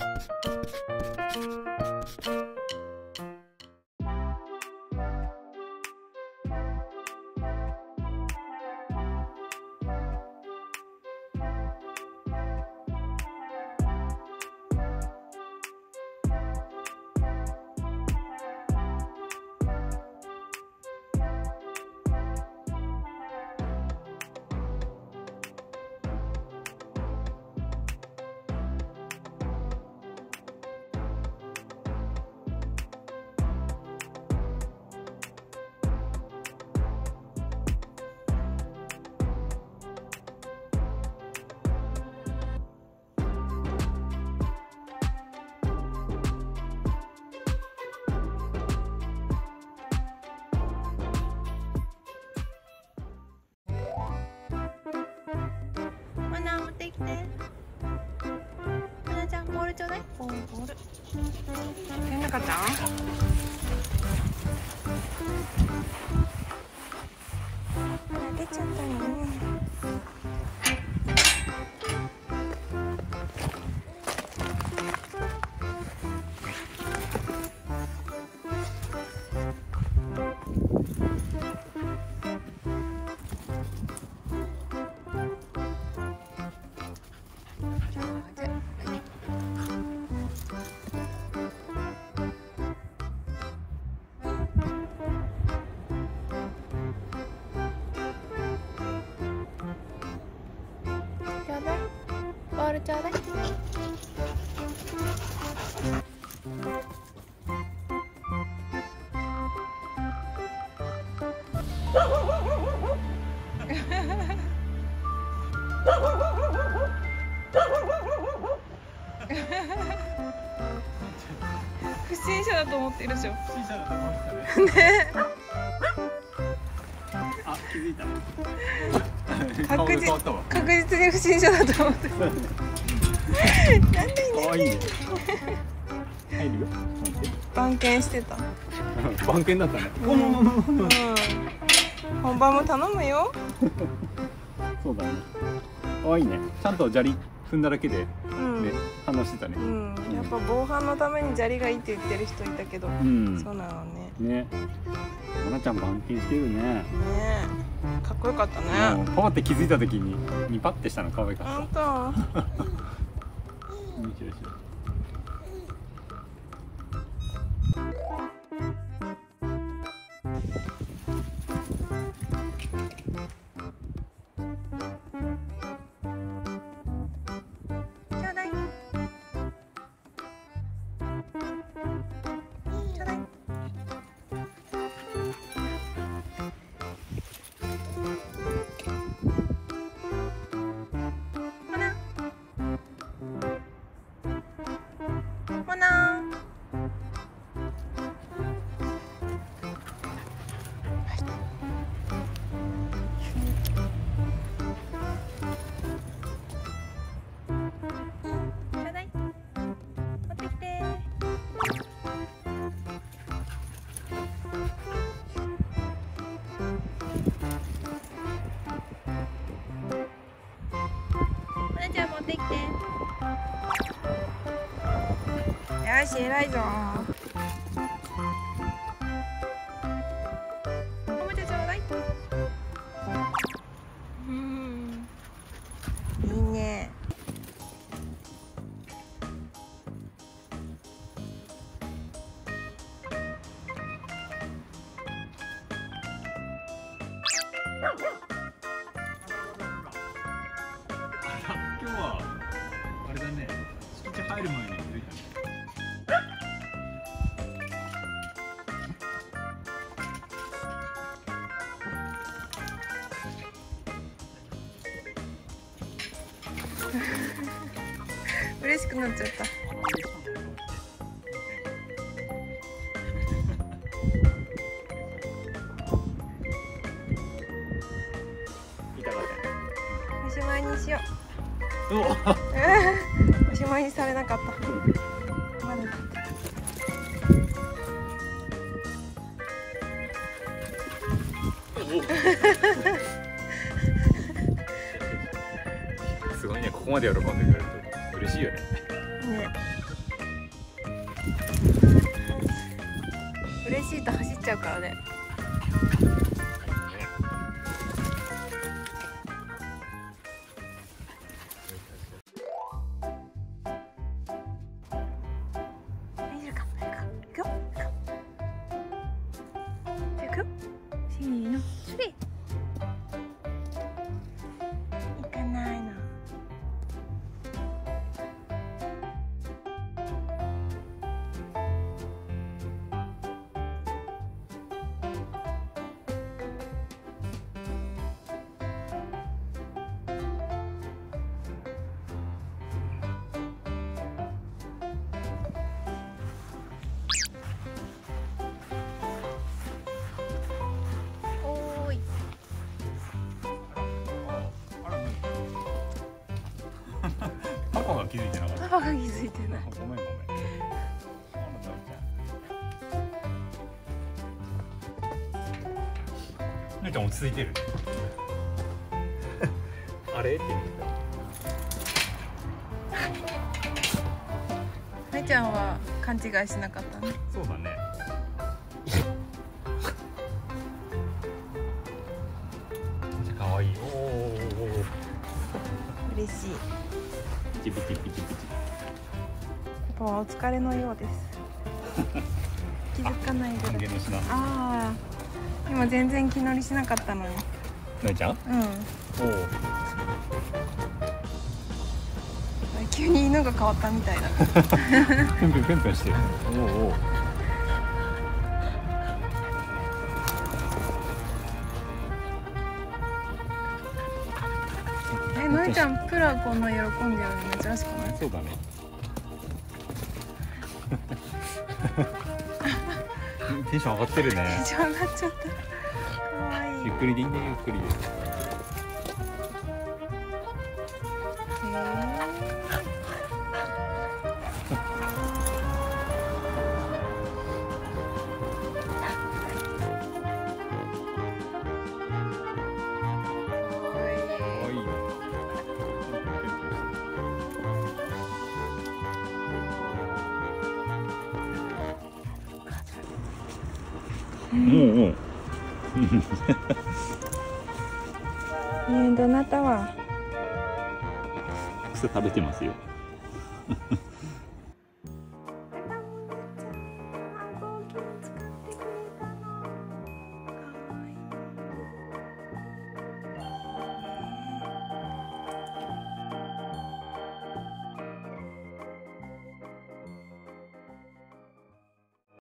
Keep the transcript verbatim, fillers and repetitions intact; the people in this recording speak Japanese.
ちょうだい。ボールボールやんなかった？ほら出ちゃったよね。ボールちょうだい。不審者だと思ってるでしょ。不審者だと思ってたね。ね。あ、気づいた。確実、確実に不審者だと思ってた。なんでいないね。入るよ。番犬してた。番犬だったね。うん、本番も頼むよ。そうだね。可愛いね。ちゃんと砂利踏んだだけで、ね、反応してたね。うん、やっぱ防犯のために砂利がいいって言ってる人いたけど、うん、そうなのね。ね。まなちゃん番犬してるね。ね。かっこよかったね。パパって気づいた時にニパってしたの可愛かった。本当。面白いし。じゃあ持ってきて。よし、偉いぞ。おもちゃちょうだい。うん、いいね。今日はあれだね、敷地入る前に出たね。嬉しくなっちゃった。おしまいにしよう。おしまいにされなかった。まだだって。すごいね、ここまで喜んでくれると嬉しいよね。ね。 走ると走っちゃうからね。大丈夫か？いくよ。いくよ。せーの、それ。行かないの。 パパが気づいてなかった。 パパが気づいてない。 ごめんごめん。のいちゃん落ち着いてる。あれって言ってた。のいちゃんは勘違いしなかったね。 そうだね。可愛い。おお。 嬉しい。 ピチピチピチピチ。 パパはお疲れのようです。気づかないで。 還元の品。 ああ。今全然気乗りしなかったのに。 のいちゃん？うん。おお。 急に犬が変わったみたいだ。 プンプンプンプンしてる。おお。 え、のいちゃんプラこんな喜んでるの珍しくない？ そうだね。テンション上がってるね。 テンション上がっちゃった。可愛い。 ゆっくりでいいね、ゆっくりで。もうもう。 ねえ、どなたは。 草食べてますよ。